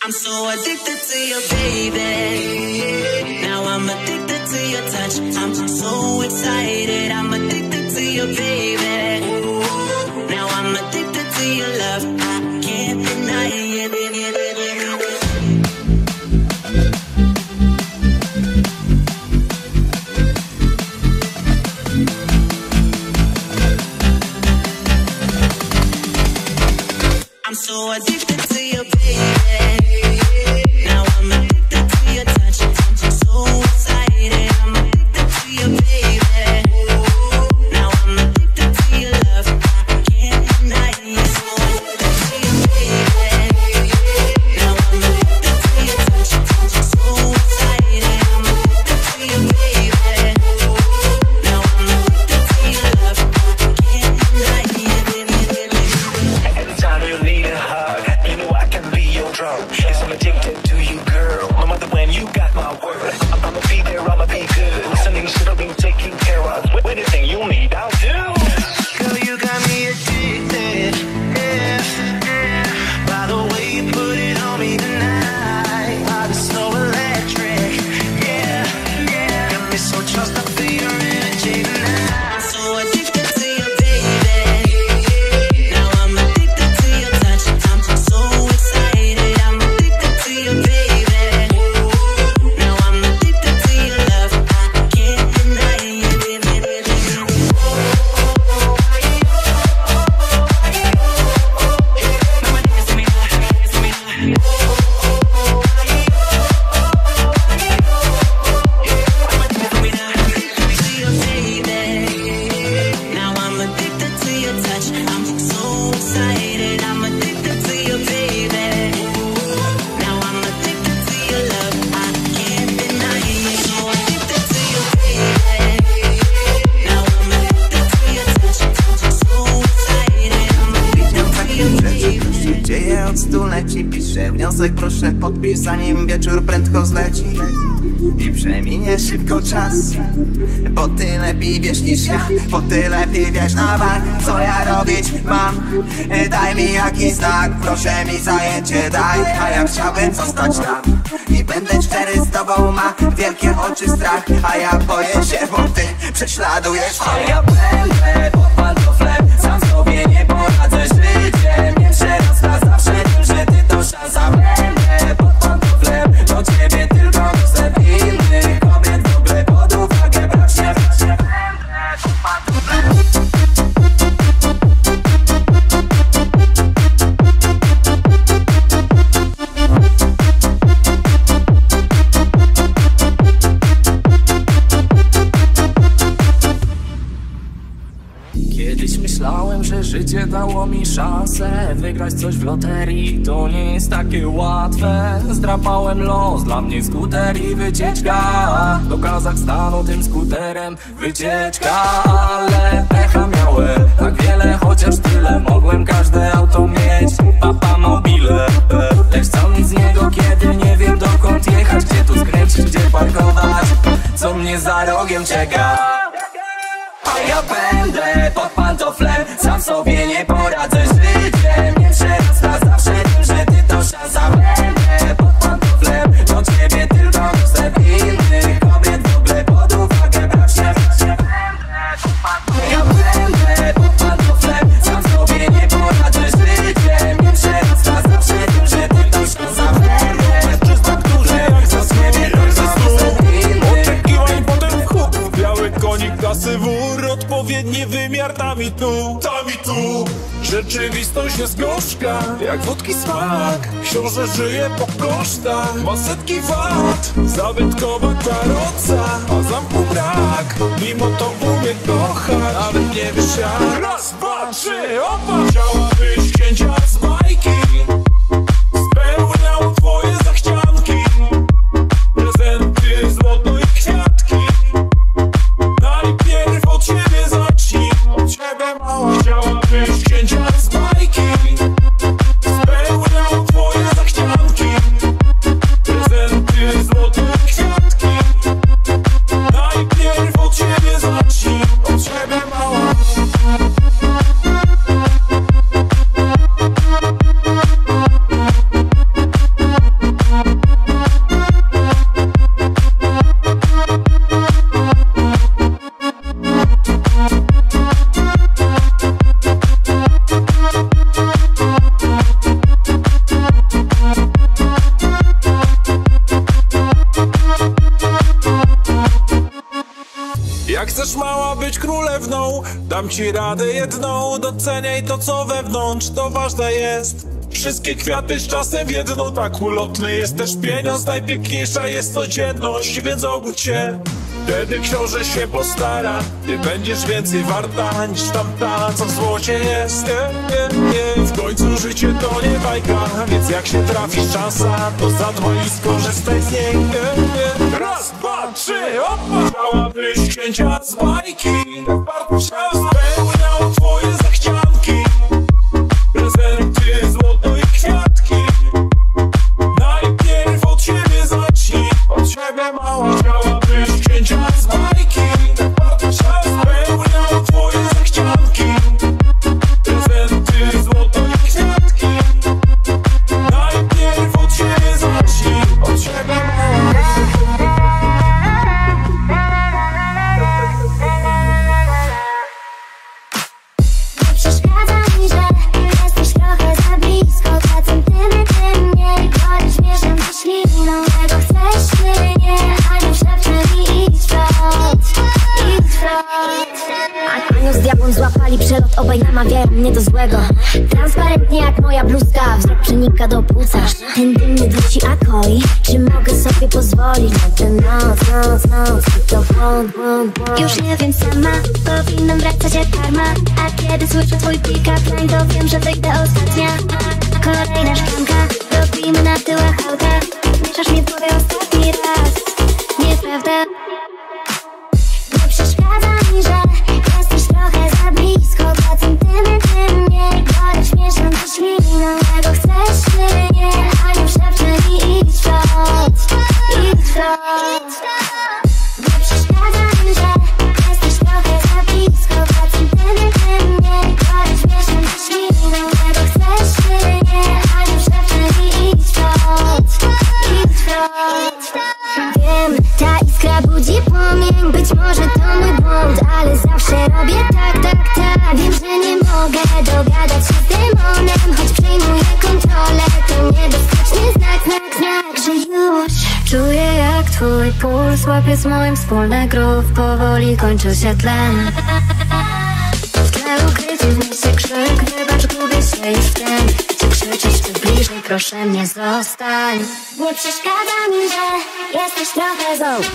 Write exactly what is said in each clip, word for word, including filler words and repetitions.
I'm so addicted to you, baby. Now I'm addicted to your touch. I'm so excited. I'm addicted to you, baby. Now I'm addicted to your love. I can't deny it. I'm so addicted to you, baby. Proszę podpisz, zanim wieczór prędko zleci i przeminie szybko czas. Bo ty lepiej wiesz niż ja, bo ty lepiej wiesz na bank, co ja robić mam. Daj mi jakiś znak, proszę mi zajęcie daj. A ja chciałbym zostać tam i będę szczery z tobą. Ma wielkie oczy strach, a ja boję się, bo ty prześladujesz. A ja będę pod pantoflem, sam sobie nie poradzę życiem. Jeszcze raz na zawsze tym, że ty to szansa. Będę pod pantoflem, do ciebie tylko chcę innych kobiet w ogóle pod uwagę brać nie. Będę pod pantoflem. Kiedyś myślałem, że życie dało mi szansę wygrać coś w loterii, to nie jest takie łatwe. Zdrapałem los, dla mnie skuter i wycieczka do Kazachstanu tym skuterem, wycieczka. Ale pecha miałem tak wiele, chociaż tyle mogłem każde auto mieć. Papa mobile, lecz co mi z niego, kiedy nie wiem dokąd jechać, gdzie tu skręcić, gdzie parkować, co mnie za rogiem czeka. A ja będę pod pantoflem, sam sobie nie poradzę życiem. Jeszcze raz na zawsze tym, że ty to szansa. Będę pod pantoflem, do ciebie tylko chcę innych kobiet w ogóle pod uwagę brać nie. Ja będę pod pantoflem, sam sobie nie poradzę życiem. Jeszcze raz na zawsze tym, że ty to szansa. Będę pod pantoflem, do ciebie tylko chcę innych. Oczekiwań potem w chłop, biały konik, klasy wór, odpowiedni wymiar, tam i tu, tam i tu. Rzeczywistość jest gorzka, jak wódki smak. Książę żyje po kosztach, ma setki wad. Zabytkowa karoca, a zamku brak. Mimo to umie kochać, nawet nie wiesz jak. Raz, dwa, trzy, opa! Chciałabyś księcia z bajki, spełniał twoje zachcianki. Prezenty, złoto i kwiatki. Najpierw od siebie zacznij, od siebie mała. Chciałabyś księcia z bajki, spełniał twoje zachcianki. Prezenty, złote kwiatki. Najpierw od siebie zacznij, od siebie mała. Możesz mała być królewną, dam ci radę jedną. Doceniaj to co wewnątrz, to ważne jest. Wszystkie kwiaty z czasem jedno, tak ulotny jest też pieniądz. Najpiękniejsza jest codzienność, więc obudź się. Wtedy książę się postara, ty będziesz więcej warta niż tamta, co w złocie jest. Nie, nie, nie. W końcu życie to nie bajka, więc jak się trafi szansa, to zadbaj i skorzystaj z niej. Nie, nie. Raz, dwa, trzy, opa! Chciałabyś księcia z bajki, partnerza spełniał twoje zachcianki. Prezenty, złoto i kwiatki. Najpierw od siebie zacznij, od siebie mała. Chciałabyś księcia z bajki, partnerza spełniał twoje zachcianki. Prezenty, złoto i kwiatki. Najpierw od siebie zacznij, od siebie mała. Złapali przelot, obaj namawiają mnie do złego. Transparentnie jak moja bluzka, wzrok przenika do płuca. Ten dym nie dusi, a koi. Czy mogę sobie pozwolić na tę noc, noc, noc? To błąd, błąd, błąd. Już nie wiem sama, powinnam wracać jak karma. A kiedy słyszę twój pick-up line, to wiem, że wyjdę ostatnia. Kolejna szklanka, robimy na tyłach auta. Mieszasz mnie w głowie ostatni raz. Nieprawda? Nie przeszkadza mi, że jesteś trochę za blisko. Dwa centymetry mniej, bo śmieszam do śliną. Czego chcesz, czy nie? A już szepcze mi idź wrot, idź wrot. Nie przeszkadza mi, że jesteś trochę za blisko. Dwa centymetry mniej, bo śmieszam do śliną. Czego chcesz, czy nie? A już szepcze mi idź wrot, idź wrot. Wiem, ta iskra budzi płomień. Być może to mój błąd, ale zawsze robię tak, tak, tak. Wiem, że nie mogę dogadać się z demonem, choć przejmuję kontrolę. To niebezpieczny znak, znak, znak, że już czuję jak twój puls łapie z moim wspólny grów. Powoli kończy się tlen. W tle ukryty w mieście krzyk. Wybacz, gubię się już w tym. Czy krzyczysz, czy bliżej, proszę mnie zostań. Nie przeszkadza mi, że jesteś trochę zoł.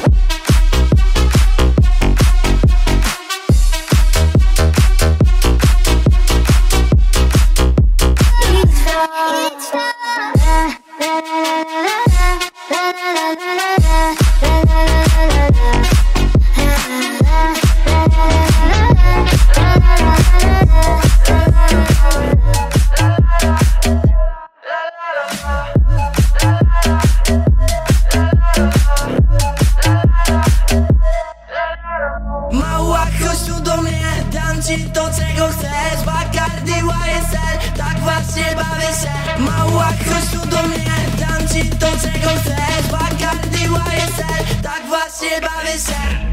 Mała, chodź tu do mnie, dam ci to czego chcesz. Bacardi, Y S L, tak właśnie bawię się. Mała, chodź tu do mnie, dam ci to czego chcesz. Bacardi, Y S L, tak właśnie bawię się.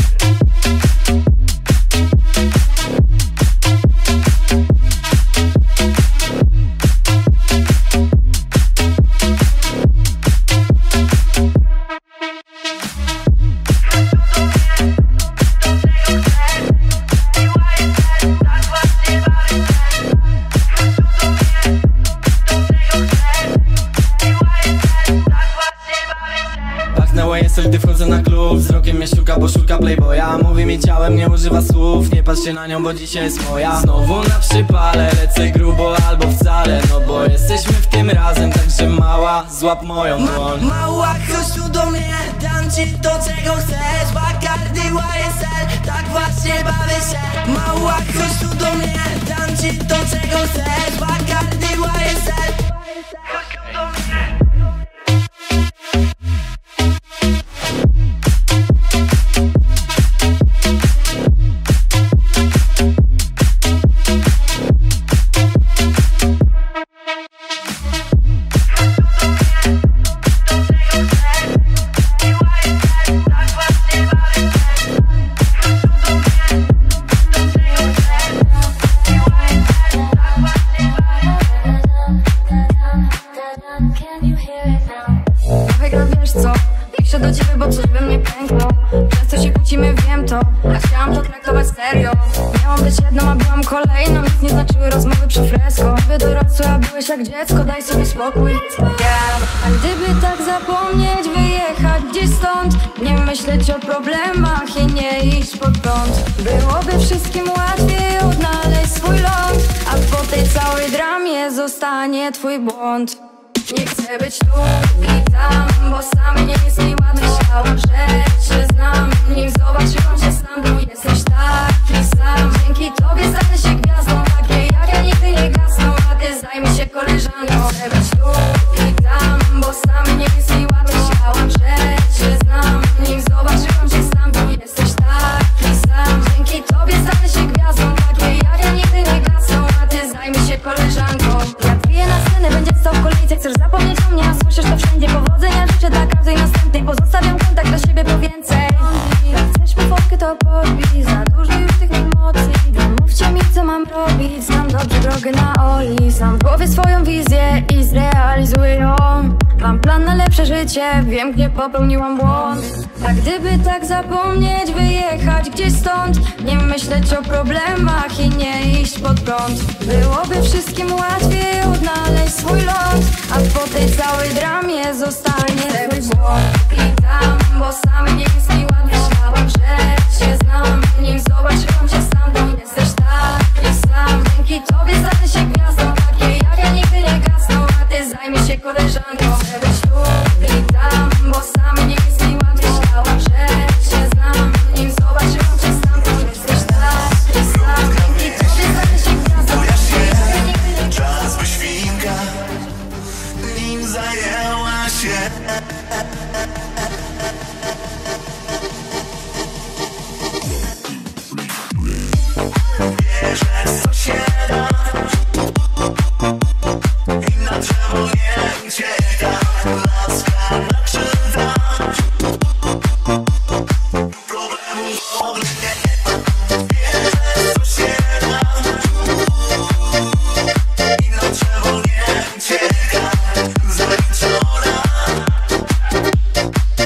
Gdy wchodzę na klub, wzrokiem mnie szuka, bo szuka playboya. Mówi mi ciałem, nie używa słów, nie patrzcie na nią, bo dzisiaj jest moja. Znowu na przypale, lecę grubo albo wcale. No bo jesteśmy w tym razem, także mała, złap moją dłoń. Ma, Mała, chodź tu do mnie, dam ci to czego chcesz. Bacardi, Y S L, tak właśnie bawię się. Mała, chodź tu do mnie, dam ci to czego chcesz. Bacardi, Y S L, chodź tu do mnie. piszę do ciebie, bo coś we mnie pękło. Często się kłócimy, wiem to, a chciałam to traktować serio. Miałam być jedną, a byłam kolejną. Nic nie znaczyły rozmowy przy fresko. Wy dorosły, a byłeś jak dziecko, daj sobie spokój, yeah. A gdyby tak zapomnieć, wyjechać gdzieś stąd, nie myśleć o problemach i nie iść pod prąd, byłoby wszystkim łatwiej odnaleźć swój ląd. A po tej całej dramie zostanie twój błąd. Nie chcę być tu i tam, bo sam nie jest mi ładny. Myślałam, że cię znam, nim zobaczyłam cię sam. Bo jesteś taki sam, dzięki tobie stanę się gwiazdą. Takie jak ja nigdy nie gasną, a ty zajmij się koleżanką. Chcę być tu i tam, bo sam nie jest mi ładny. Myślałam, że cię znam, nim zobaczyłam cię sam. Bo jesteś taki sam, dzięki tobie stanę się gwiazdą. Takie jak ja nigdy nie gasną, a ty zajmij się koleżanką. Jak piję na scenę, będzie stał w kolejce. Chcesz zapomnieć o mnie, a słyszysz to wszędzie. Powodzenia życzę dla każdej następnej. Pozostawiam kontakt do siebie po więcej. Jak chcesz mi fotkę, to podbij. Za dużo już tych emocji. Mówcie mi, co mam robić. Znam dobrze drogę na Oli. Znam w głowie swoją wizję i zrealizuję ją. Mam plan na lepsze życie, wiem, gdzie popełniłam błąd. A gdyby tak zapomnieć, wyjechać gdzieś stąd, nie myśleć o problemach i nie iść pod prąd, byłoby wszystkim łatwiej odnaleźć swój ląd. A po tej całej dramie zostanie twój błąd. I tam, bo sam nie jest mi ładny. Myślałam, że cię znam, nim zobaczyłam cię sam. Bo jesteś taki sam, dzięki tobie stanę się gwiazdą. Takie jak ja nigdy nie gasną, a ty zajmij się koleżanką. Chcę być tu i tam, bo sam nie jest mi ładny. Myślałam, że cię znam, nim zobaczyłam cię sam. Bo jesteś taki sam, dzięki tobie stanę się gwiazdą. Czas by świnka, nim zajęła się. Wierzę, co się da i na drzewo nie ucieka. Laska na krzywdach, problemów w ogóle nie ma. Wierzę, co się da i na drzewo nie ucieka. Zaliczona.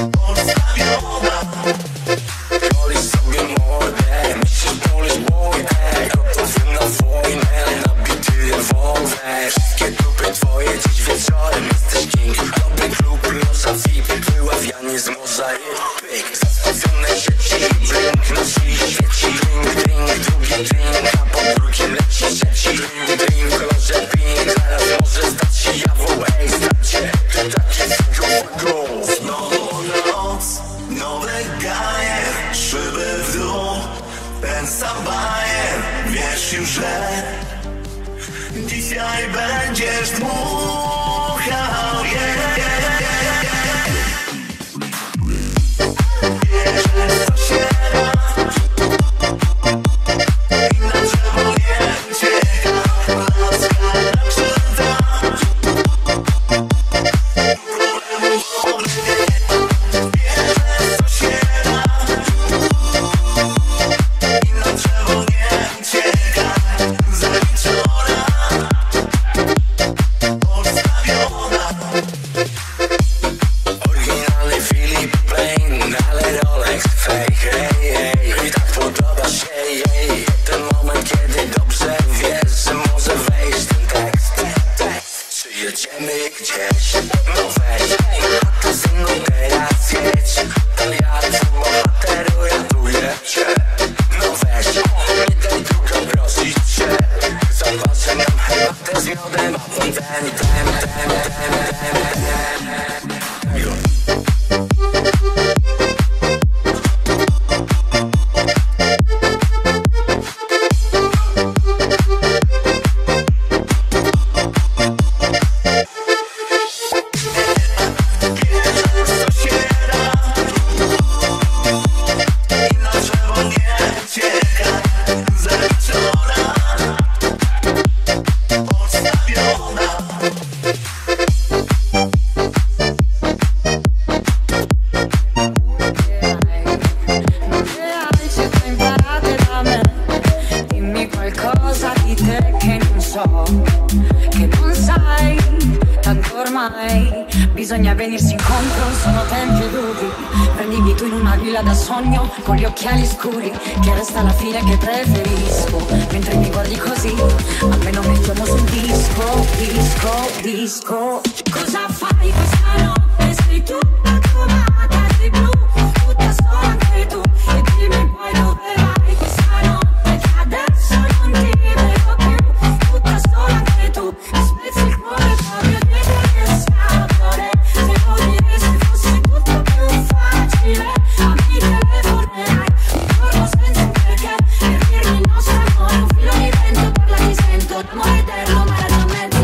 lunghi, bisogna venirsi incontro, sono tempi lunghi. Prendimi tu in una villa da sogno, con gli occhiali scuri, che resta la fine che preferisco. Mentre mi guardi così, almeno mettiamo sul disco, disco, disco. Cosa fai questa notte? Sei tutta comata di blu, tutta sola anche tu. E dimmi poi dove vai questa notte, che adesso non ti vedo più. Tutta sola anche tu, mi spezzi il cuore proprio dietro le scatole. Se lo diresti fosse tutto più facile, a me telefonerai un giorno senza un perché, per dirmi il nostro amore, un filo di vento, parla ti sento, l'amore eterno ma era già mezzo.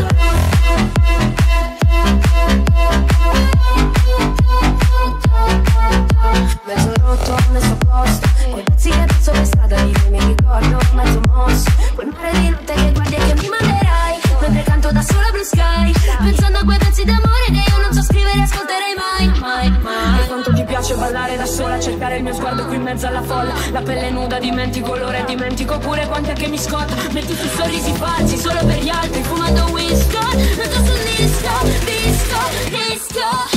Mezzo rotto, mezzo posto, quei pezzi che pezzo per strada di me mi ricordo, mezzo mosso, quel mare di notte che guardi e che mi manderai, mentre canto da sola Blue Sky, pensando a quei pezzi d'amore che io non so scrivere e ascolterei mai, mai, mai. E quanto ti piace ballare da sola, cercare il mio sguardo qui in mezzo alla folla, la pelle nuda, dimentico l'ora e dimentico pure quant'è che mi scotta, metti su sorrisi falsi solo per gli altri, fumando whisky, metto sul disco, disco, disco.